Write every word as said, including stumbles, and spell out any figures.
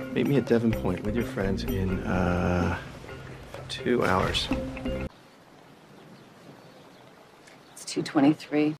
Meet me at Devon Point with your friends in, uh, two hours. It's two twenty-three.